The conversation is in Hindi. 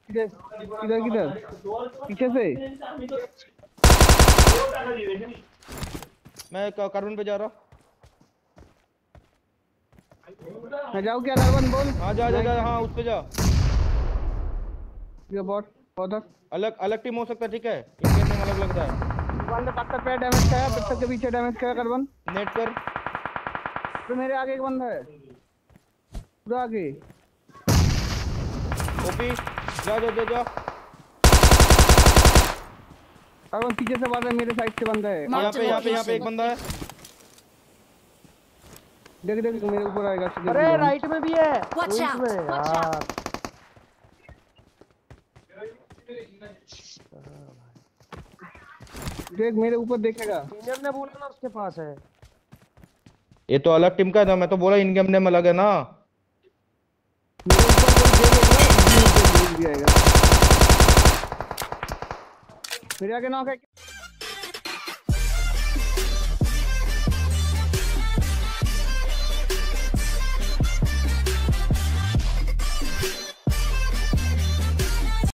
किधर किधर किधर पीछे से मैं कार्बन पे जा रहा हूँ। मैं जाऊँ क्या कार्बन बोल। हाँ जा जा जा, हाँ उस पे जा। ये बॉट उधर अलग अलग टीम हो सकता है, ठीक है, इनके नेम अलग लग रहा है। बंदे पत्थर पे डैमेज खाया, पत्थर के पीछे डैमेज खाया कार्बन। नेट कर। तो मेरे आगे एक बंदा है पूरा आगे। ओपी जा जा जा जा। कार्बन पीछे से बंदा है, मेरे साइड से बंदा है। यहाँ पे एक बंदा है। देख देख मेरे ऊपर आएगा सीधे। अरे राइट में भी है। Watch out, में watch यार। देख मेरे ऊपर देखेगा। इंडियन ने बोला ना उसके पास है। ये तो अलग टीम का है ना, मैं तो बोला इन गेम नेम अलग है ना। मेरे ऊपर कोई देखेगा, मेरे आगे नॉक है।